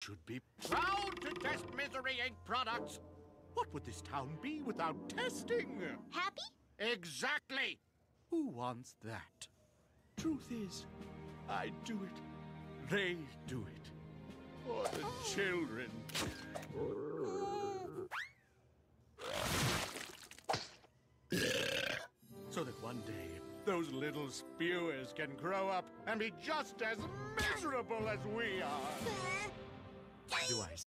should be proud to test Misery Inc. products. What would this town be without testing? Happy? Exactly! Who wants that? Truth is, I do it. They do it. For the children. So that one day, those little spewers can grow up and be just as miserable as we are. Do I